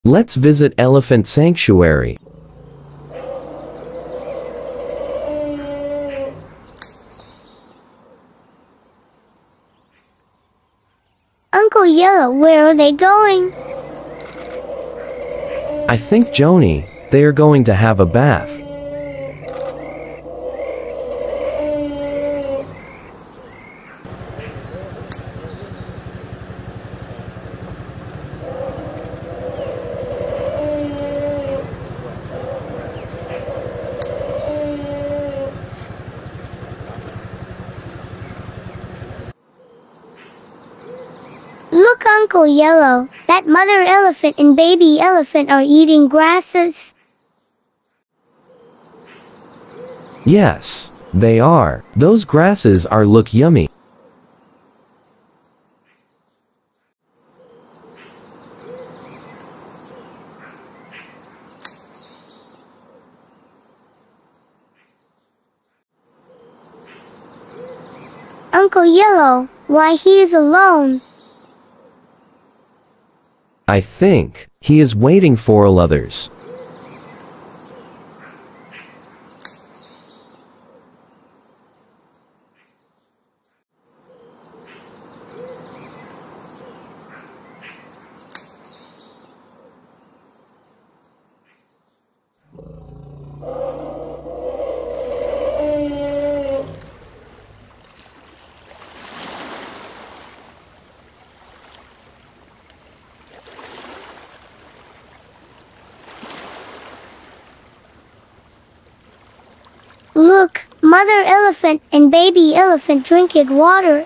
Let's visit Elephant Sanctuary. Uncle Yellow, where are they going? I think, Joni, they are going to have a bath. Look, Uncle Yellow, that mother elephant and baby elephant are eating grasses. Yes, they are. Those grasses look yummy. Uncle Yellow, why he is alone? I think he is waiting for others. Look, mother elephant and baby elephant drinking water.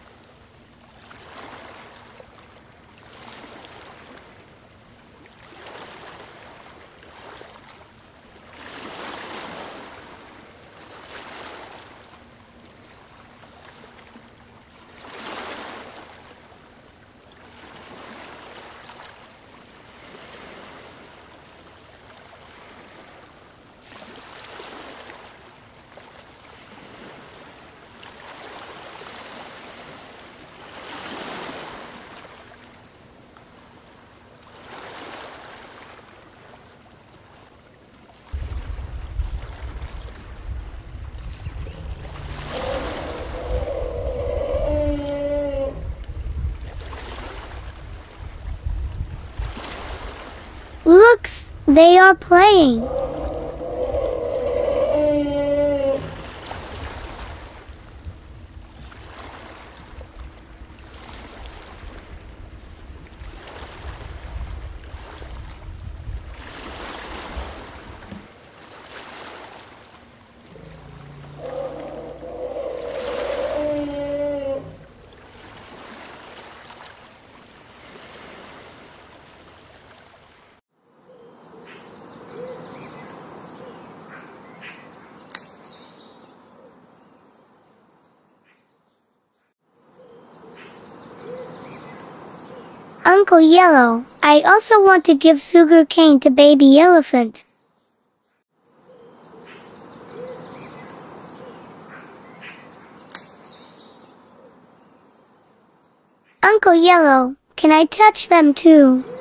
Looks, they are playing. Uncle Yellow, I also want to give sugar cane to baby elephant. Uncle Yellow, can I touch them too?